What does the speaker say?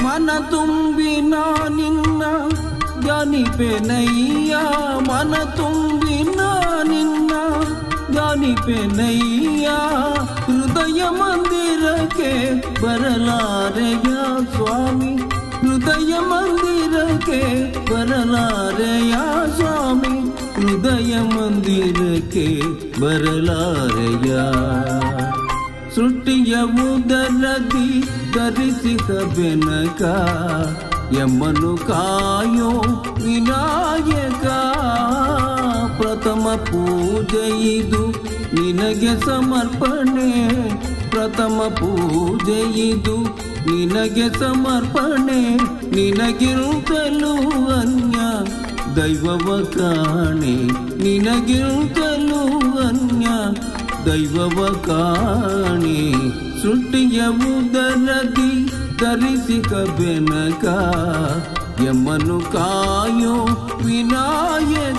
मन तुम्बी ना निन्न ಧ್ಯಾನಿಪೆನಯ್ಯ ಮನ ತುಂಬಿ ನಿನ್ನ ಧ್ಯಾನಿಪೆನಯ್ಯ ಹೃದಯ ಮಂದಿರಕ್ಕೆ ಬರಲಾರೆಯ ಸ್ವಾಮಿ ಹೃದಯ ಮಂದಿರಕ್ಕೆ ಬರಲಾರೆಯ ಸ್ವಾಮಿ ಹೃದಯ ಮಂದಿರಕ್ಕೆ ಬರಲಾರೆಯ ಸೃಷ್ಟಿಯ ಉದರದಿ ಧರಿಸಿದ ಬೆನಕ ಯಮನು ಕಾಯೋ ವಿನಾಯಕ ಪ್ರಥಮ ಪೂಜೆ ಇದು ನಿನಗೆ ಸಮರ್ಪಣೆ ಪ್ರಥಮ ಪೂಜೆ ಇದು ನಿನಗೆ ಸಮರ್ಪಣೆ ನಿನಗಿರುತ್ತಲೂ ಅನ್ಯ ದೈವವ ಕಾಣೆ ನಿನಗಿರುತ್ತಲೂ ಅನ್ಯ ದೈವವ ಕಾಣೆ ಸೃಷ್ಟಿಯ ಉದರದಿ ಧರಿಸಿದ ಬೆನಕ ಯಮನು ಕಾಯೋ ವಿನಾಯಕ